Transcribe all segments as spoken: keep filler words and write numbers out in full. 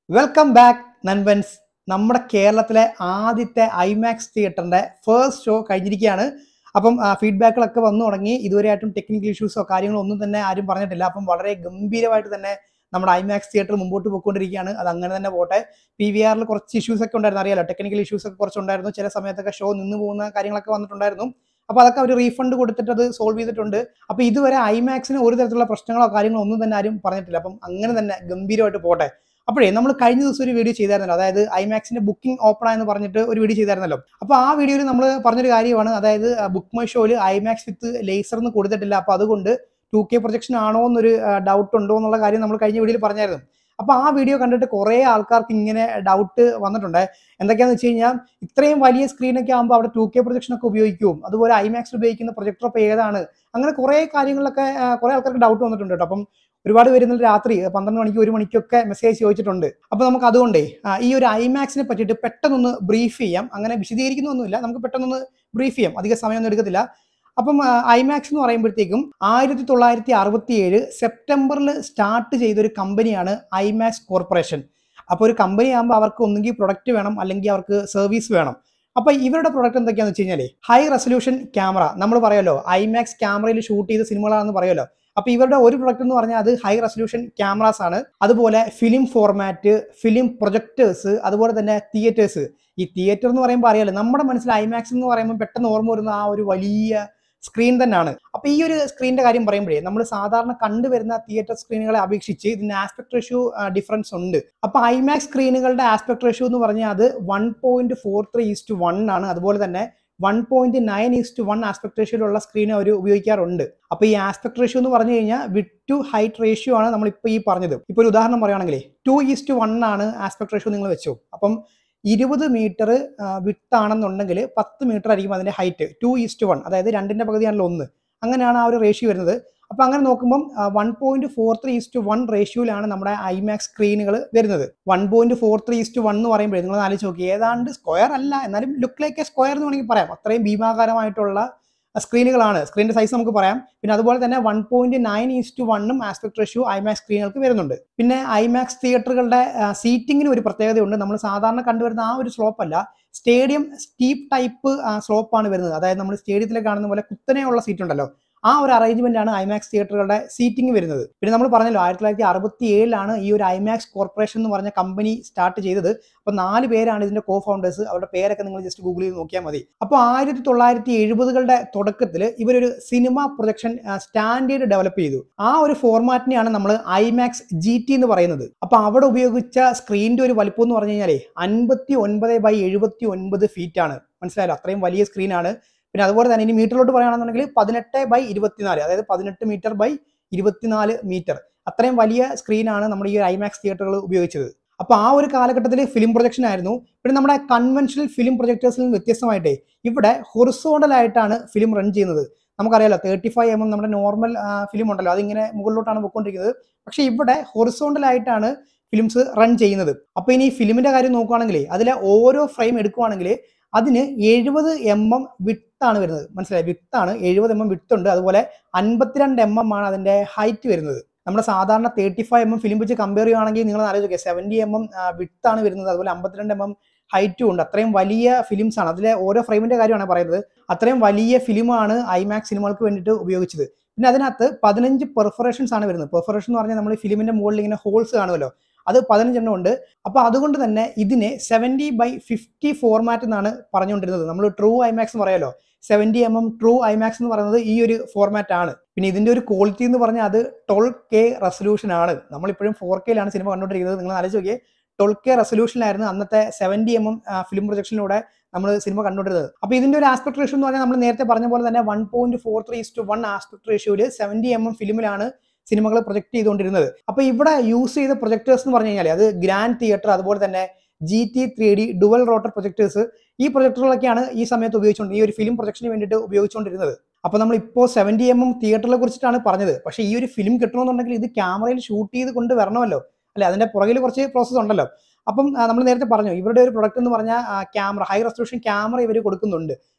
Welcome back നൻപൻസ്. നമ്മുടെ കേരളത്തിലെ ആദ്യത്തെ ഐമാക്സ് തിയേറ്ററിന്റെ ഫസ്റ്റ് ഷോ കഴിഞ്ഞിരിക്കുകയാണ്. അപ്പം ഫീഡ്ബാക്കുകളൊക്കെ വന്നു തുടങ്ങി. ഇതുവരെയായിട്ടും ടെക്നിക്കൽ ഇഷ്യൂസോ കാര്യങ്ങളോ ഒന്നും തന്നെ ആരും പറഞ്ഞിട്ടില്ല. അപ്പം വളരെ ഗംഭീരമായിട്ട് തന്നെ നമ്മുടെ ഐമാക്സ് തിയേറ്റർ മുമ്പോട്ട് പോയിക്കൊണ്ടിരിക്കുകയാണ്. അത് അങ്ങനെ തന്നെ പോട്ടെ. പി വി ആറിൽ കുറച്ച് ഇഷ്യൂസ് ഒക്കെ ഉണ്ടായിരുന്നു, അറിയാലോ, ടെക്നിക്കൽ ഇഷ്യൂസ് ഒക്കെ കുറച്ചുണ്ടായിരുന്നു. ചില സമയത്തൊക്കെ ഷോ നിന്ന് പോകുന്ന കാര്യങ്ങളൊക്കെ വന്നിട്ടുണ്ടായിരുന്നു. അപ്പോൾ അതൊക്കെ അവർ റീഫണ്ട് കൊടുത്തിട്ട് അത് സോൾവ് ചെയ്തിട്ടുണ്ട്. അപ്പോൾ ഇതുവരെ ഐമാക്സിന് ഒരു തരത്തിലുള്ള പ്രശ്നങ്ങളോ കാര്യങ്ങളോ ഒന്നും തന്നെ ആരും പറഞ്ഞിട്ടില്ല. അപ്പം അങ്ങനെ തന്നെ ഗംഭീരമായിട്ട് പോട്ടെ. അപ്പോഴേ നമ്മൾ കഴിഞ്ഞ ദിവസം ഒരു വീഡിയോ ചെയ്തായിരുന്നല്ലോ, അതായത് ഐമാക്സിന്റെ ബുക്കിംഗ് ഓപ്പൺ ആയെന്ന് പറഞ്ഞിട്ട് ഒരു വീഡിയോ ചെയ്തായിരുന്നല്ലോ. അപ്പോൾ ആ വീഡിയോയിൽ നമ്മൾ പറഞ്ഞൊരു കാര്യമാണ്, അതായത് ബുക്ക് മൈ ഷോയിൽ ഐമാക്സ് വിത്ത് ലേസർ എന്ന് കൊടുത്തിട്ടില്ല. അപ്പോൾ അതുകൊണ്ട് ടു കെ പ്രൊജക്ഷൻ ആണോ എന്നൊരു ഡൗട്ട് ഉണ്ടോ എന്നുള്ള കാര്യം നമ്മൾ കഴിഞ്ഞ വീഡിയോയിൽ പറഞ്ഞായിരുന്നു. അപ്പോൾ ആ വീഡിയോ കണ്ടിട്ട് കുറേ ആൾക്കാർക്ക് ഇങ്ങനെ ഡൗട്ട് വന്നിട്ടുണ്ട്. എന്തൊക്കെയാണെന്ന് വെച്ച് കഴിഞ്ഞാൽ, ഇത്രയും വലിയ സ്ക്രീനൊക്കെ ആകുമ്പോൾ അവിടെ ടു കെ പ്രൊജക്ഷൻ ഒക്കെ ഉപയോഗിക്കും, അതുപോലെ ഐമാക്സിൽ ഉപയോഗിക്കുന്ന പ്രൊജക്ടർ ഇപ്പോൾ ഏതാണ്, അങ്ങനെ കുറേ കാര്യങ്ങളിലൊക്കെ കുറേ ആൾക്കാർക്ക് ഡൗട്ട് വന്നിട്ടുണ്ട് കേട്ടോ. അപ്പം ഒരുപാട് പേര് ഇന്നലെ രാത്രി പന്ത്രണ്ട് മണിക്ക് ഒരു മണിക്കൊക്കെ മെസ്സേജ് ചോദിച്ചിട്ടുണ്ട്. അപ്പോൾ നമുക്ക് അതുകൊണ്ടേ ഈ ഒരു ഐമാക്സിനെ പറ്റിയിട്ട് പെട്ടെന്നൊന്ന് ബ്രീഫ് ചെയ്യാം. അങ്ങനെ വിശദീകരിക്കുന്നൊന്നുമില്ല, നമുക്ക് പെട്ടെന്നൊന്ന് ബ്രീഫ് ചെയ്യാം, അധിക സമയമൊന്നും എടുക്കത്തില്ല. അപ്പം ഐമാക്സ് എന്ന് പറയുമ്പോഴത്തേക്കും ആയിരത്തി തൊള്ളായിരത്തി അറുപത്തി ഏഴ് സെപ്റ്റംബറിൽ സ്റ്റാർട്ട് ചെയ്തൊരു കമ്പനിയാണ് ഐമാക്സ് കോർപ്പറേഷൻ. അപ്പോൾ ഒരു കമ്പനി ആകുമ്പോൾ അവർക്ക് ഒന്നുകിൽ പ്രൊഡക്റ്റ് വേണം, അല്ലെങ്കിൽ അവർക്ക് സർവീസ് വേണം. അപ്പോൾ ഇവരുടെ പ്രൊഡക്റ്റ് എന്തൊക്കെയാണെന്ന് വെച്ച് കഴിഞ്ഞാൽ, ഹൈ റെസൊല്യൂഷൻ ക്യാമറ. നമ്മൾ പറയുമല്ലോ ഐമാക്സ് ക്യാമറയിൽ ഷൂട്ട് ചെയ്ത സിനിമകളാണെന്ന് പറയുമല്ലോ. അപ്പോൾ ഇവരുടെ ഒരു പ്രൊഡക്റ്റ് എന്ന് പറഞ്ഞാൽ അത് ഹൈ റെസൊല്യൂഷൻ ക്യാമറാസ് ആണ്. അതുപോലെ ഫിലിം ഫോർമാറ്റ്, ഫിലിം പ്രൊജക്ടേഴ്സ്, അതുപോലെ തന്നെ തിയേറ്റേഴ്സ്. ഈ തിയേറ്റർ എന്ന് പറയുമ്പോൾ അറിയാലോ, നമ്മുടെ മനസ്സിൽ ഐമാക്സ് എന്ന് പറയുമ്പോൾ പെട്ടെന്ന് ഓർമ്മ വരുന്ന ആ ഒരു വലിയ സ്ക്രീൻ തന്നെയാണ്. അപ്പൊ ഈ ഒരു സ്ക്രീനിന്റെ കാര്യം പറയുമ്പോഴേ, നമ്മൾ സാധാരണ കണ്ടുവരുന്ന തിയേറ്റർ സ്ക്രീനുകളെ അപേക്ഷിച്ച് ഇതിന് ആസ്പെക്ട് റേഷ്യോ ഡിഫറൻസ് ഉണ്ട്. അപ്പൊ ഐമാക്സ് സ്ക്രീനുകളുടെ ആസ്പെക്ട് റേഷ്യോ എന്ന് പറഞ്ഞാൽ അത് one point four three is to one ആണ്. അതുപോലെ തന്നെ one point nine is to one aspect റേഷ്യോയിലുള്ള സ്ക്രീൻ അവർ ഉപയോഗിക്കാറുണ്ട്. അപ്പൊ ഈ ആസ്പെക്ട് റേഷ്യോ എന്ന് പറഞ്ഞു കഴിഞ്ഞാൽ വിത്ത് ടു ഹൈറ്റ് റേഷ്യോ ആണ് നമ്മൾ ഇപ്പൊ ഈ പറഞ്ഞത്. ഇപ്പൊ ഒരു ഉദാഹരണം പറയുകയാണെങ്കിൽ ടു ഈസ്റ്റ് വൺ ആണ് ആസ്പെക്ട് റേഷ്യോ നിങ്ങൾ വെച്ചു. അപ്പം ഇരുപത് മീറ്റർ വിത്ത് ആണെന്നുണ്ടെങ്കിൽ പത്ത് മീറ്റർ ആയിരിക്കും അതിന്റെ ഹൈറ്റ്. ടു ഈസ്റ്റ് വൺ, അതായത് രണ്ടിന്റെ പകുതിയാണല്ലോ ഒന്ന്. അങ്ങനെയാണ് ആ ഒരു റേഷ്യോ വരുന്നത്. അപ്പൊ അങ്ങനെ നോക്കുമ്പോൾ one point four three is to one റേഷ്യോയിലാണ് നമ്മുടെ ഐമാക്സ് സ്ക്രീനുകൾ വരുന്നത്. One point four three is to one എന്ന് പറയുമ്പോഴേ നിങ്ങൾ ആലോചിച്ച് നോക്കി, ഏതാണ്ട് സ്ക്വയർ അല്ല, എന്നാലും ലുക്ക് ലൈക്ക് എ സ്ക്വയർ എന്ന് വേണമെങ്കിൽ പറയാം. അത്രയും ഭീമാകാരമായിട്ടുള്ള സ്ക്രീനുകളാണ്. സ്ക്രീനിന്റെ സൈസ് നമുക്ക് പറയാം. പിന്നെ അതുപോലെ തന്നെ വൺ പോയിന്റ് നയൻ ഈസ്റ്റ് വണ്ണും ആസ്പെക്ട് റേഷ്യോ ഐമാക്സ് സ്ക്രീനുകൾക്ക് വരുന്നുണ്ട്. പിന്നെ ഐമാക്സ് തിയേറ്ററുകളുടെ സീറ്റിങ്ങിന് ഒരു പ്രത്യേകതയുണ്ട്. നമ്മൾ സാധാരണ കണ്ടുവരുന്ന ആ ഒരു സ്ലോപ്പ് അല്ല, സ്റ്റേഡിയം സ്റ്റീപ്പ് ടൈപ്പ് സ്ലോപ്പാണ് വരുന്നത്. അതായത് നമ്മൾ സ്റ്റേഡിയത്തിൽ കാണുന്ന പോലെ കുത്തനെയുള്ള സീറ്റ് ഉണ്ടല്ലോ, ആ ഒരു അറേഞ്ച്മെന്റ് ആണ് ഐമാക്സ് തിയേറ്ററുകളുടെ സീറ്റിംഗ് വരുന്നത്. പിന്നെ നമ്മൾ പറഞ്ഞല്ലോ, ആയിരത്തി തൊള്ളായിരത്തി അറുപത്തി ഏഴിലാണ് ഈ ഒരു ഐമാക്സ് കോർപ്പറേഷൻ എന്ന് പറഞ്ഞ കമ്പനി സ്റ്റാർട്ട് ചെയ്തത്. അപ്പൊ നാല് പേരാണ് ഇതിന്റെ കോ ഫൗണ്ടേഴ്സ്. അവരുടെ പേരൊക്കെ നിങ്ങൾ ജസ്റ്റ് ഗൂഗിൾ ചെയ്ത് നോക്കിയാൽ മതി. അപ്പോൾ ആയിരത്തി തൊള്ളായിരത്തി എഴുപതുകളുടെ തുടക്കത്തിൽ ഇവരൊരു സിനിമ പ്രൊജക്ഷൻ സ്റ്റാൻഡേർഡ് ഡെവലപ്പ് ചെയ്തു. ആ ഒരു ഫോർമാറ്റിനെയാണ് നമ്മൾ ഐമാക്സ് ജി ടി എന്ന് പറയുന്നത്. അപ്പൊ അവിടെ ഉപയോഗിച്ച സ്ക്രീനിന്റെ ഒരു വലിപ്പം എന്ന് പറഞ്ഞു കഴിഞ്ഞാൽ അൻപത്തി ഒൻപത് ബൈ എഴുപത്തി ഒൻപത് ഫീറ്റ് ആണ്. മനസ്സിലായല്ലോ, അത്രയും വലിയ സ്ക്രീനാണ്. പിന്നെ അതുപോലെ തന്നെ ഇനി മീറ്ററിലോട്ട് പറയുകയാണെന്നുണ്ടെങ്കിൽ പതിനെട്ട് ബൈ ഇരുപത്തിനാല്, അതായത് പതിനെട്ട് മീറ്റർ ബൈ ഇരുപത്തിനാല് മീറ്റർ. അത്രയും വലിയ സ്ക്രീനാണ് നമ്മുടെ ഈ ഐമാക്സ് തിയേറ്ററുകൾ ഉപയോഗിച്ചത്. അപ്പൊ ആ ഒരു കാലഘട്ടത്തിൽ ഫിലിം പ്രൊജക്ഷൻ ആയിരുന്നു. പിന്നെ നമ്മുടെ കൺവെൻഷണൽ ഫിലിം പ്രൊജക്ടേഴ്സിൽ നിന്ന് വ്യത്യസ്തമായിട്ടേ ഇവിടെ ഹൊറിസോണ്ടൽ ആയിട്ടാണ് ഫിലിം റൺ ചെയ്യുന്നത്. നമുക്കറിയാലോ, തേർട്ടി ഫൈവ് എം എം നമ്മുടെ നോർമൽ ഫിലിം ഉണ്ടല്ലോ, അതിങ്ങനെ മുകളിലോട്ടാണ് പോയിക്കൊണ്ടിരിക്കുന്നത്. പക്ഷെ ഇവിടെ ഹൊറിസോണ്ടൽ ആയിട്ടാണ് ഫിലിംസ് റൺ ചെയ്യുന്നത്. അപ്പൊ ഇനി ഫിലിമിന്റെ കാര്യം നോക്കുകയാണെങ്കിൽ അതിലെ ഓരോ ഫ്രെയിം എടുക്കുകയാണെങ്കിൽ അതിന് എഴുപത് എം എം വിത്താണ് വരുന്നത്. മനസ്സിലായി, വിത്താണ് എഴുപത് എം എം വിത്ത് ഉണ്ട്. അതുപോലെ അൻപത്തിരണ്ട് എം എം ആണ് അതിന്റെ ഹൈറ്റ് വരുന്നത്. നമ്മുടെ സാധാരണ thirty five M M film വെച്ച് കമ്പയർ ചെയ്യുകയാണെങ്കിൽ നിങ്ങൾ ആലോചിക്കുക, സെവന്റി എം എം വിത്താണ് വരുന്നത്. അതുപോലെ അമ്പത്തിരണ്ട് എം എം ഹൈറ്റും ഉണ്ട്. അത്രയും വലിയ ഫിലിംസ് ആണ്. അതിലെ ഓരോ ഫ്രെയിമിന്റെ കാര്യമാണ് പറയുന്നത്. അത്രയും വലിയ ഫിലിമാണ് ഐമാക്സ് സിനിമകൾക്ക് വേണ്ടിയിട്ട് ഉപയോഗിച്ചത്. പിന്നെ അതിനകത്ത് പതിനഞ്ച് പെർഫറേഷൻസ് ആണ് വരുന്നത്. പെർഫറേഷൻ എന്ന് പറഞ്ഞാൽ നമ്മൾ ഫിലിമിന്റെ മുകളിൽ ഇങ്ങനെ ഹോൾസ് കാണുമല്ലോ, അത് പതിനഞ്ചെണ്ണം ഉണ്ട്. അപ്പൊ അതുകൊണ്ട് തന്നെ ഇതിനെ സെവന്റി ബൈ ഫിഫ്റ്റി ഫോർമാറ്റ് എന്നാണ് പറഞ്ഞുകൊണ്ടിരുന്നത്. നമ്മൾ ട്രൂ ഐമാക്സ് എന്ന് പറയാലോ, seventy M M true IMAX എന്ന് പറയുന്നത് ഈ ഒരു ഫോർമാറ്റ് ആണ്. പിന്നെ ഇതിന്റെ ഒരു ക്വാളിറ്റി എന്ന് പറഞ്ഞാൽ അത് ട്വൽവ് കെ റെസൊല്യൂഷൻ ആണ്. നമ്മളിപ്പോഴും ഫോർ കെയിലാണ് സിനിമ കണ്ടുകൊണ്ടിരിക്കുന്നത്. നിങ്ങൾ ആലോചിച്ച് നോക്കിയേ, ട്വൽവ് കെ റെസൊല്യൂഷനിലായിരുന്നു അന്നത്തെ സെവന്റി എം എം ഫിലിം പ്രൊജക്ഷനിലൂടെ നമ്മൾ സിനിമ കണ്ടുകൊണ്ടിരുന്നത്. അപ്പൊ ഇതിന്റെ ഒരു ആസ്പെക്ട് റേഷ്യോ എന്ന് പറഞ്ഞാൽ നമ്മൾ നേരത്തെ പറഞ്ഞ പോലെ തന്നെ one point four three is to one aspect റേഷ്യോയിൽ സെവന്റി എം എം ഫിലിമിലാണ് സിനിമകൾ പ്രൊജക്ട് ചെയ്തുകൊണ്ടിരുന്നത്. അപ്പൊ ഇവിടെ യൂസ് ചെയ്ത പ്രൊജക്ടേഴ്സ് എന്ന് പറഞ്ഞു കഴിഞ്ഞാൽ അത് ഗ്രാൻഡ് തിയേറ്റർ, അതുപോലെ തന്നെ G T three D dual rotor projectors, ഈ പ്രൊജക്ടറുകളൊക്കെയാണ് ഈ സമയത്ത് ഉപയോഗിച്ചുകൊണ്ട് ഈ ഒരു ഫിലിം പ്രൊജക്ഷന് വേണ്ടിയിട്ട് ഉപയോഗിച്ചുകൊണ്ടിരുന്നത്. അപ്പൊ നമ്മൾ ഇപ്പോൾ സെവന്റി എം എം തിയേറ്ററിനെ കുറിച്ചിട്ടാണ് പറഞ്ഞത്. പക്ഷേ ഈ ഒരു ഫിലിം കിട്ടണമെന്നുണ്ടെങ്കിൽ ഇത് ക്യാമറയിൽ ഷൂട്ട് ചെയ്ത് കൊണ്ട് വരണമല്ലോ, അല്ലെ? അതിന്റെ പുറകിൽ കുറച്ച് പ്രോസസ്സ് ഉണ്ടല്ലോ. അപ്പം നമ്മൾ നേരത്തെ പറഞ്ഞു, ഇവരുടെ ഒരു പ്രൊഡക്റ്റ് എന്ന് പറഞ്ഞാൽ ക്യാമറ, ഹൈ റെസൊല്യൂഷൻ ക്യാമറ ഇവർ കൊടുക്കുന്നുണ്ട്.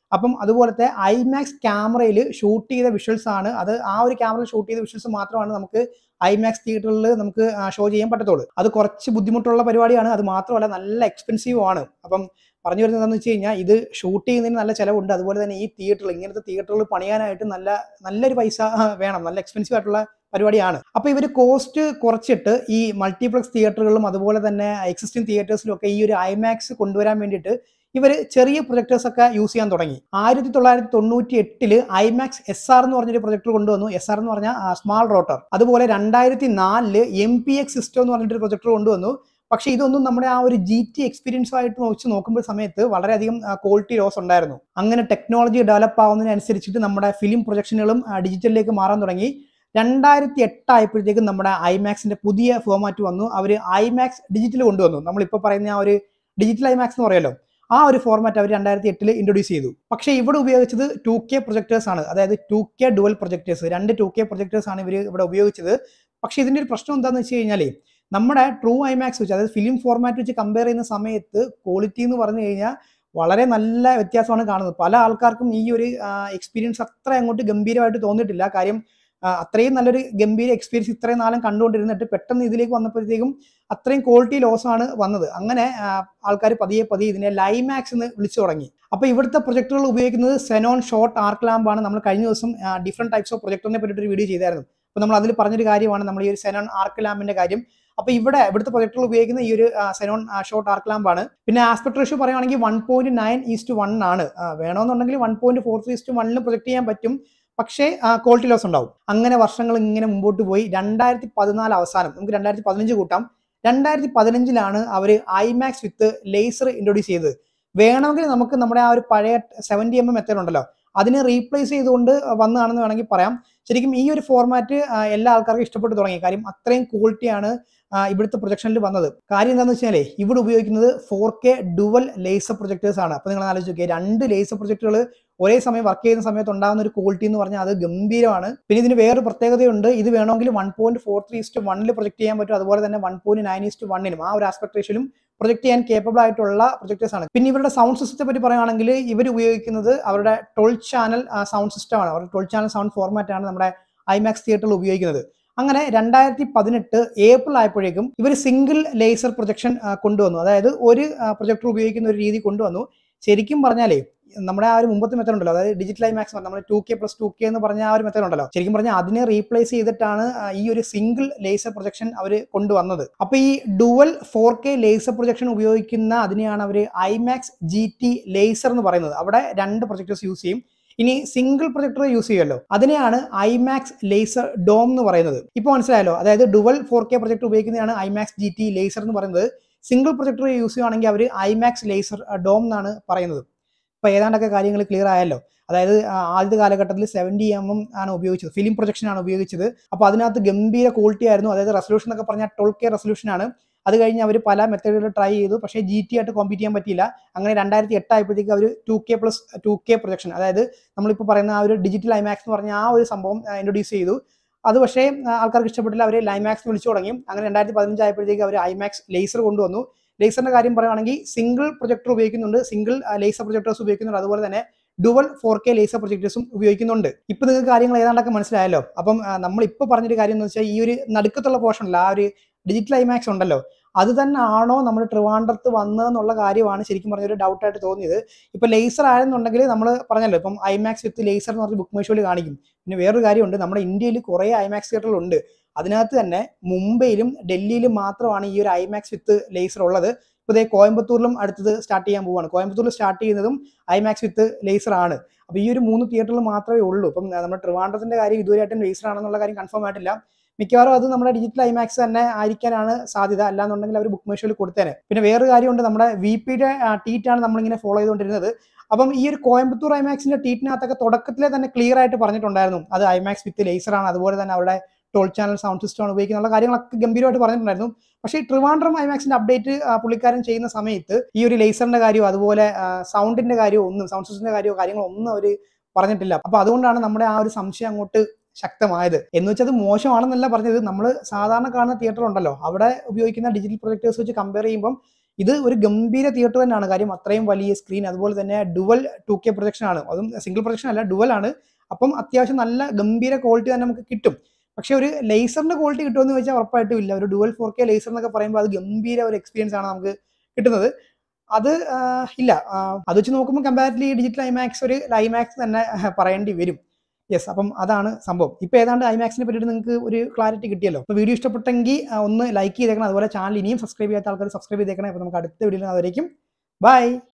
അപ്പം അതുപോലത്തെ ഐമാക്സ് ക്യാമറയിൽ ഷൂട്ട് ചെയ്ത വിഷ്വൽസ് ആണ് അത്. ആ ഒരു ക്യാമറയിൽ ഷൂട്ട് ചെയ്ത വിഷ്വൽസ് മാത്രമാണ് നമുക്ക് ഐമാക്സ് തിയേറ്ററിൽ നമുക്ക് ഷോ ചെയ്യാൻ പറ്റത്തുള്ളൂ. അത് കുറച്ച് ബുദ്ധിമുട്ടുള്ള പരിപാടിയാണ്. അത് മാത്രമല്ല നല്ല എക്സ്പെൻസീവ് ആണ്. അപ്പം പറഞ്ഞു വരുന്നത് എന്താണെന്ന് വെച്ച് കഴിഞ്ഞാൽ ഇത് ഷൂട്ട് ചെയ്യുന്നതിന് നല്ല ചിലവുണ്ട്. അതുപോലെ തന്നെ ഈ തിയേറ്ററിൽ ഇങ്ങനത്തെ തിയേറ്ററുകൾ പണിയാനായിട്ട് നല്ല നല്ലൊരു പൈസ വേണം. നല്ല എക്സ്പെൻസീവ് ആയിട്ടുള്ള പരിപാടിയാണ്. അപ്പോൾ ഇവർ കോസ്റ്റ് കുറച്ചിട്ട് ഈ മൾട്ടിപ്ലക്സ് തിയേറ്ററുകളിലും അതുപോലെ തന്നെ എക്സിസ്റ്റിംഗ് തിയേറ്റേഴ്സിലും ഒക്കെ ഈ ഒരു ഐമാക്സ് കൊണ്ടുവരാൻ വേണ്ടിയിട്ട് ഇവർ ചെറിയ പ്രൊജക്ടേഴ്സ് ഒക്കെ യൂസ് ചെയ്യാൻ തുടങ്ങി. ആയിരത്തി തൊള്ളായിരത്തി തൊണ്ണൂറ്റി എട്ടില് ഐമാക്സ് എസ് ആർ എന്ന് പറഞ്ഞൊരു പ്രൊജക്ടർ കൊണ്ടുവന്നു. എസ് ആർ എന്ന് പറഞ്ഞാൽ സ്മാൾ റോട്ടർ. അതുപോലെ രണ്ടായിരത്തി നാലില് എം പി എക്സ് സിസ്റ്റം എന്ന് പറഞ്ഞിട്ടൊരു പ്രൊജക്ടർ കൊണ്ടുവന്നു. പക്ഷേ ഇതൊന്നും നമ്മുടെ ആ ഒരു ജി ടി എക്സ്പീരിയൻസ് ആയിട്ട് വെച്ച് നോക്കുമ്പോൾ സമയത്ത് വളരെയധികം ക്വാളിറ്റി ലോസ് ഉണ്ടായിരുന്നു. അങ്ങനെ ടെക്നോളജി ഡെവലപ്പ് ആവുന്നതിനനുസരിച്ചിട്ട് നമ്മുടെ ഫിലിം പ്രൊജക്ഷനുകളും ഡിജിറ്റലിലേക്ക് മാറാൻ തുടങ്ങി. രണ്ടായിരത്തി എട്ട് ആയപ്പോഴത്തേക്കും നമ്മുടെ ഐമാക്സിന്റെ പുതിയ ഫോർമാറ്റ് വന്നു. അവർ ഐമാക്സ് ഡിജിറ്റൽ കൊണ്ടുവന്നു. നമ്മളിപ്പോൾ പറയുന്ന ആ ഒരു ഡിജിറ്റൽ ഐമാക്സ് എന്ന് പറയുമല്ലോ, ആ ഒരു ഫോർമാറ്റ് അവർ രണ്ടായിരത്തി എട്ടില് ഇൻട്രൊഡ്യൂസ് ചെയ്തു. പക്ഷേ ഇവിടെ ഉപയോഗിച്ചത് ടു കെ പ്രൊജക്ടേഴ്സ് ആണ്. അതായത് ടു കെ ഡുവൽ പ്രൊജക്ടേഴ്സ്, രണ്ട് ടു കെ പ്രൊജക്ടേഴ്സ് ആണ് ഇവർ ഇവിടെ ഉപയോഗിച്ചത്. പക്ഷേ ഇതിന്റെ ഒരു പ്രശ്നം എന്താണെന്ന് വെച്ച് കഴിഞ്ഞാൽ നമ്മുടെ ട്രൂ ഐമാക്സ് വെച്ച്, അതായത് ഫിലിം ഫോർമാറ്റ് വെച്ച് കമ്പയർ ചെയ്യുന്ന സമയത്ത് ക്വാളിറ്റി എന്ന് പറഞ്ഞു കഴിഞ്ഞാൽ വളരെ നല്ല വ്യത്യാസമാണ് കാണുന്നത്. പല ആൾക്കാർക്കും ഈ ഒരു എക്സ്പീരിയൻസ് അത്ര അങ്ങോട്ട് ഗംഭീരമായിട്ട് തോന്നിയിട്ടില്ല. കാര്യം അത്രയും നല്ലൊരു ഗംഭീര എക്സ്പീരിയൻസ് ഇത്രയും നാളും കണ്ടുകൊണ്ടിരുന്നിട്ട് പെട്ടെന്ന് ഇതിലേക്ക് വന്നപ്പോഴത്തേക്കും അത്രയും ക്വാളിറ്റി ലോസ് ആണ് വന്നത്. അങ്ങനെ ആൾക്കാർ പതിയെ പതിയെ ഇതിനെ ലൈമാക്സ് എന്ന് വിളിച്ചു തുടങ്ങി. അപ്പോൾ ഇവിടുത്തെ പ്രൊജക്ടറുകൾ ഉപയോഗിക്കുന്നത് സെനോൺ ഷോർട്ട് ആർക്ക് ലാമ്പ് ആണ്. നമ്മൾ കഴിഞ്ഞ ദിവസം ഡിഫറെന്റ് ടൈപ്സ് ഓഫ് പ്രൊജക്ടറിനെ പറ്റിയിട്ട് ഒരു വീഡിയോ ചെയ്തായിരുന്നു. അപ്പോൾ നമ്മൾ അതിൽ പറഞ്ഞൊരു കാര്യമാണ് നമ്മൾ ഈ ഒരു സെനോൺ ആർക്ക് ലാമ്പിന്റെ കാര്യം. അപ്പോൾ ഇവിടെ ഇവിടുത്തെ പ്രൊജക്ടറുകൾ ഉപയോഗിക്കുന്ന ഈ ഒരു സെനോൺ ഷോർട്ട് ആർക്ക് ലാമ്പ് ആണ്. പിന്നെ ആസ്പെക്ട് റേഷ്യോ പറയുകയാണെങ്കിൽ one point nine is to one ആണ്. വേണമെന്നുണ്ടെങ്കിൽ one point four three is to വണ്ണിൽ പ്രൊജക്ട് ചെയ്യാൻ പറ്റും. പക്ഷേ ക്വാളിറ്റി ലോസ് ഉണ്ടാവും. അങ്ങനെ വർഷങ്ങൾ ഇങ്ങനെ മുമ്പോട്ട് പോയി രണ്ടായിരത്തി പതിനാല് അവസാനം, നമുക്ക് രണ്ടായിരത്തി പതിനഞ്ച് കൂട്ടാം, രണ്ടായിരത്തി പതിനഞ്ചിലാണ് അവർ ഐമാക്സ് വിത്ത് ലേസർ ഇൻട്രൊഡ്യൂസ് ചെയ്തത്. വേണമെങ്കിൽ നമുക്ക് നമ്മുടെ ആ ഒരു പഴയ സെവൻറ്റി എം എം മെത്തേഡ് ഉണ്ടല്ലോ അതിനെ റീപ്ലേസ് ചെയ്തുകൊണ്ട് വന്നതാണെന്ന് വേണമെങ്കിൽ പറയാം. ശരിക്കും ഈ ഒരു ഫോർമാറ്റ് എല്ലാ ആൾക്കാർക്കും ഇഷ്ടപ്പെട്ടു തുടങ്ങി. കാര്യം അത്രയും ക്വാളിറ്റിയാണ് ഇവിടുത്തെ പ്രൊജക്ഷനിൽ വന്നത്. കാര്യം എന്താണെന്ന് വെച്ചാലേ ഇവിടെ ഉപയോഗിക്കുന്നത് four K dual laser projectors ആണ്. അപ്പോൾ നിങ്ങൾ ആലോചിച്ച് നോക്കിയാൽ രണ്ട് ലേസർ പ്രൊജക്ടറുകൾ ഒരേ സമയം വർക്ക് ചെയ്യുന്ന സമയത്ത് ഉണ്ടാകുന്ന ഒരു ക്വാളിറ്റി എന്ന് പറഞ്ഞാൽ അത് ഗംഭീരമാണ്. പിന്നെ ഇതിന് വേറൊരു പ്രത്യേകതയുണ്ട്. ഇത് വേണമെങ്കിൽ one point four three is to വണ്ണിൽ പ്രൊജക്ട് ചെയ്യാൻ പറ്റും. അതുപോലെ തന്നെ വൺ പോയിന്റ് നയൻ ഇസ്റ്റ് വണ്ണിനും ആ ഒരു ആസ്പെക്ട് റേഷ്യോയിലും പ്രൊജക്ട് ചെയ്യാൻ കേപ്പബിൾ ആയിട്ടുള്ള പ്രൊജക്ടേഴ്സ് ആണ്. പിന്നെ ഇവരുടെ സൗണ്ട് സിസ്റ്റത്തെ പറ്റി പറയുകയാണെങ്കിൽ ഇവർ ഉപയോഗിക്കുന്നത് അവരുടെ ട്വൽവ് ചാനൽ സൗണ്ട് സിസ്റ്റം ആണ്. അവരുടെ ട്വൽവ് ചാനൽ സൗണ്ട് ഫോർമാറ്റ് ആണ് നമ്മുടെ ഐമാക്സ് തിയേറ്ററിൽ ഉപയോഗിക്കുന്നത്. അങ്ങനെ രണ്ടായിരത്തി പതിനെട്ട് ഏപ്രിൽ ആയപ്പോഴേക്കും ഇവർ സിംഗിൾ ലേസർ പ്രൊജക്ഷൻ കൊണ്ടുവന്നു. അതായത് ഒരു പ്രൊജക്ടർ ഉപയോഗിക്കുന്ന ഒരു രീതി കൊണ്ടുവന്നു. ശരിക്കും പറഞ്ഞാലേ നമ്മുടെ ആ ഒരു മുമ്പത്തെ മെത്തേഡ് ഉണ്ടല്ലോ, അതായത് ഡിജിറ്റൽ ഐമാക്സ് നമ്മൾ two K plus two K എന്ന് പറഞ്ഞ ആ ഒരു മെത്തേഡ് ഉണ്ടല്ലോ, ശരിക്കും പറഞ്ഞാൽ അതിനെ റീപ്ലേസ് ചെയ്തിട്ടാണ് ഈ ഒരു സിംഗിൾ ലേസർ പ്രൊജക്ഷൻ അവർ കൊണ്ടുവന്നത്. അപ്പൊ ഈ dual four K laser projection ഉപയോഗിക്കുന്ന അതിനെയാണ് അവർ ഐമാക്സ് ജി ടി ലേസർ എന്ന് പറയുന്നത്. അവിടെ രണ്ട് പ്രൊജക്ടേഴ്സ് യൂസ് ചെയ്യും. ഇനി സിംഗിൾ പ്രൊജക്ടർ യൂസ് ചെയ്യുമല്ലോ, അതിനെയാണ് ഐമാക്സ് ലേസർ ഡോം എന്ന് പറയുന്നത്. ഇപ്പോൾ മനസ്സിലായല്ലോ, അതായത് ഡുവൽ ഫോർ കെ പ്രൊജക്ടർ ഉപയോഗിക്കുന്നതാണ് ഐമാക്സ് ജി ടി ലേസർ എന്ന് പറയുന്നത്. സിംഗിൾ പ്രൊജക്ടർ യൂസ് ചെയ്യുകയാണെങ്കിൽ അവർ ഐമാക്സ് ലേസർ ഡോം എന്നാണ് പറയുന്നത്. ഇപ്പോൾ ഏതാണ്ടൊക്കെ കാര്യങ്ങൾ ക്ലിയർ ആയല്ലോ. അതായത് ആദ്യത്തെ കാലഘട്ടത്തിൽ സെവൻറ്റി എം എം ആണ് ഉപയോഗിച്ചത്, ഫിലിം പ്രൊജക്ഷൻ ആണ് ഉപയോഗിച്ചത്. അപ്പോൾ അതിനകത്ത് ഗംഭീര ക്വാളിറ്റി ആയിരുന്നു. അതായത് റെസൊല്യൂഷൻ എന്നൊക്കെ പറഞ്ഞാൽ ട്വൽവ് കെ റെസൊല്യൂഷൻ ആണ്. അത് കഴിഞ്ഞ് അവർ പല മെത്തേഡുകൾ ട്രൈ ചെയ്തു. പക്ഷേ ജി ടി ആയിട്ട് കോമ്പീറ്റ് ചെയ്യാൻ പറ്റിയില്ല. അങ്ങനെ രണ്ടായിരത്തി എട്ട് ആയപ്പോഴത്തേക്ക് അവർ two K plus two K projection, അതായത് നമ്മളിപ്പോൾ പറയുന്ന ആ ഒരു ഡിജിറ്റൽ ഐമാക്സ് എന്ന് പറഞ്ഞ ആ ഒരു സംഭവം ഇൻട്രൊഡ്യൂസ് ചെയ്തു. അത് പക്ഷേ ആൾക്കാർക്ക് ഇഷ്ടപ്പെട്ടില്ല. അവർ ലൈമാക്സ് വിളിച്ചു തുടങ്ങി. അങ്ങനെ രണ്ടായിരത്തി പതിനഞ്ച് ആയപ്പോഴത്തേക്ക് അവർ ഐമാക്സ് ലേസർ കൊണ്ടുവന്നു. ലേസറിന്റെ കാര്യം പറയുകയാണെങ്കിൽ സിംഗിൾ പ്രൊജക്ടർ ഉപയോഗിക്കുന്നുണ്ട്, സിംഗിൾ ലേസർ പ്രൊജക്ടേഴ്സ് ഉപയോഗിക്കുന്നുണ്ട്, അതുപോലെ തന്നെ ഡുവൽ ഫോർ കെ ലേസർ പ്രൊജക്ടേഴ്സും ഉപയോഗിക്കുന്നുണ്ട്. ഇപ്പൊ നിങ്ങൾക്ക് കാര്യങ്ങൾ ഏതാണ്ടൊക്കെ മനസ്സിലായല്ലോ. അപ്പം നമ്മൾ ഇപ്പോൾ പറഞ്ഞൊരു കാര്യം എന്ന് വെച്ചാൽ ഈ ഒരു നടുക്കത്തുള്ള പോർഷനിൽ ആ ഒരു ഡിജിറ്റൽ ഐമാക്സ് ഉണ്ടല്ലോ, അത് തന്നെ ആണോ നമ്മൾ ട്രിവാൻഡ്രത്ത് വന്നതെന്നുള്ള കാര്യമാണ് ശരിക്കും പറഞ്ഞൊരു ഡൗട്ടായിട്ട് തോന്നിയത്. ഇപ്പൊ ലേസർ ആയെന്നുണ്ടെങ്കിൽ നമ്മൾ പറഞ്ഞല്ലോ, ഇപ്പം ഐമാക്സ് വിത്ത് ലേസർ എന്ന് പറഞ്ഞ് ബുക്ക് മൈ ഷോയിൽ കാണിക്കും. പിന്നെ വേറൊരു കാര്യമുണ്ട്, നമ്മുടെ ഇന്ത്യയിൽ കുറേ ഐമാക്സ് തിയേറ്ററുകളുണ്ട്. അതിനകത്ത് തന്നെ മുംബൈയിലും ഡൽഹിയിലും മാത്രമാണ് ഈ ഒരു ഐമാക്സ് വിത്ത് ലേസർ ഉള്ളത്. ഇപ്പോൾ ഇതേ കോയമ്പത്തൂരിലും അടുത്തത് സ്റ്റാർട്ട് ചെയ്യാൻ പോവുകയാണ്. കോയമ്പത്തൂരിൽ സ്റ്റാർട്ട് ചെയ്യുന്നതും ഐമാക്സ് വിത്ത് ലേസർ ആണ്. അപ്പോൾ ഈ ഒരു മൂന്ന് തിയേറ്ററിൽ മാത്രമേ ഉള്ളൂ. ഇപ്പം നമ്മുടെ ട്രിവാൻഡ്രത്തിന്റെ കാര്യം ഇതുവരെയായിട്ടും ലേസർ ആണെന്നുള്ള കാര്യം കൺഫേം ആയിട്ടില്ല. മിക്കവാറും അത് നമ്മുടെ ഡിജിറ്റൽ ഐമാക്സ് തന്നെ ആയിരിക്കാനാണ് സാധ്യത. അല്ലാന്നുണ്ടെങ്കിൽ അവർ ബുക്ക് മൈ ഷോയിൽ കൊടുത്തേനെ. പിന്നെ വേറൊരു കാര്യമുണ്ട്, നമ്മുടെ വി പിയുടെ ടീറ്റാണ് നമ്മളിങ്ങനെ ഫോളോ ചെയ്തുകൊണ്ടിരുന്നത്. അപ്പം ഈ ഒരു കോയമ്പത്തൂർ ഐമാക്സിന്റെ ടീറ്റിനകത്തൊക്കെ തുടക്കത്തിലെ തന്നെ ക്ലിയർ ആയിട്ട് പറഞ്ഞിട്ടുണ്ടായിരുന്നു അത് ഐമാക്സ് വിത്ത് ലേസർ ആണ്. അതുപോലെ തന്നെ അവിടെ ട്വൽവ് ചാനൽ സൗണ്ട് സിസ്റ്റം ആണ് ഉപയോഗിക്കുന്ന കാര്യങ്ങളൊക്കെ ഗംഭീരമായിട്ട് പറഞ്ഞിട്ടുണ്ടായിരുന്നു. പക്ഷേ ഈ ട്രിവാൻഡ്രം ഐമാക്സിന്റെ അപ്ഡേറ്റ് പുള്ളിക്കാരൻ ചെയ്യുന്ന സമയത്ത് ഈ ഒരു ലേസറിന്റെ കാര്യമോ അതുപോലെ സൗണ്ടിന്റെ കാര്യമോ ഒന്നും, സൗണ്ട് സിസ്റ്റത്തിന്റെ കാര്യമോ കാര്യങ്ങളോ ഒന്നും അവർ പറഞ്ഞിട്ടില്ല. അപ്പൊ അതുകൊണ്ടാണ് നമ്മുടെ ആ ഒരു സംശയം അങ്ങോട്ട് ശക്തമായത്. എന്ന് വെച്ചാൽ അത് മോശമാണെന്നല്ല പറഞ്ഞത്. നമ്മൾ സാധാരണ കാണുന്ന തിയേറ്റർ ഉണ്ടല്ലോ, അവിടെ ഉപയോഗിക്കുന്ന ഡിജിറ്റൽ പ്രൊജക്ടേഴ്സ് വെച്ച് കമ്പയർ ചെയ്യുമ്പോൾ ഇത് ഒരു ഗംഭീര തിയേറ്റർ തന്നെയാണ്. കാര്യം അത്രയും വലിയ സ്ക്രീൻ, അതുപോലെ തന്നെ ഡുവൽ ടു കെ പ്രൊജക്ഷൻ ആണ്, അതും സിംഗിൾ പ്രൊജക്ഷൻ അല്ല, ഡുവൽ ആണ്. അപ്പം അത്യാവശ്യം നല്ല ഗംഭീര ക്വാളിറ്റി തന്നെ നമുക്ക് കിട്ടും. പക്ഷെ ഒരു ലേസറിന്റെ ക്വാളിറ്റി കിട്ടുമെന്ന് ചോദിച്ചാൽ ഉറപ്പായിട്ടും ഇല്ല. ഒരു ഡുവൽ ഫോർ കെ ലേസർ എന്നൊക്കെ പറയുമ്പോൾ അത് ഗംഭീര ഒരു എക്സ്പീരിയൻസ് ആണ് നമുക്ക് കിട്ടുന്നത്. അത് ഇല്ല, അത് വെച്ച് നോക്കുമ്പോൾ കമ്പാരിറ്റീവ്ലി ഡിജിറ്റൽ ഐമാക്സ് ഒരു ഐമാക്സ് തന്നെ പറയേണ്ടി വരും. യെസ്, അപ്പം അതാണ് സംഭവം. ഇപ്പോൾ ഏതാണ്ട് ഐമാക്സിനെ പറ്റിയിട്ട് നിങ്ങൾക്ക് ഒരു ക്ലാരിറ്റി കിട്ടിയല്ലോ. അപ്പോൾ വീഡിയോ ഇഷ്ടപ്പെട്ടെങ്കിൽ ഒന്ന് ലൈക്ക് ചെയ്തേക്കണം, അതുപോലെ ചാനൽ ഇനിയും സബ്സ്ക്രൈബ് ചെയ്യാത്ത ആൾക്കാർ സബ്സ്ക്രൈബ് ചെയ്തേക്കണം. അപ്പോൾ നമുക്ക് അടുത്ത വീഡിയോയിൽ അതുവരേക്കും ബൈ.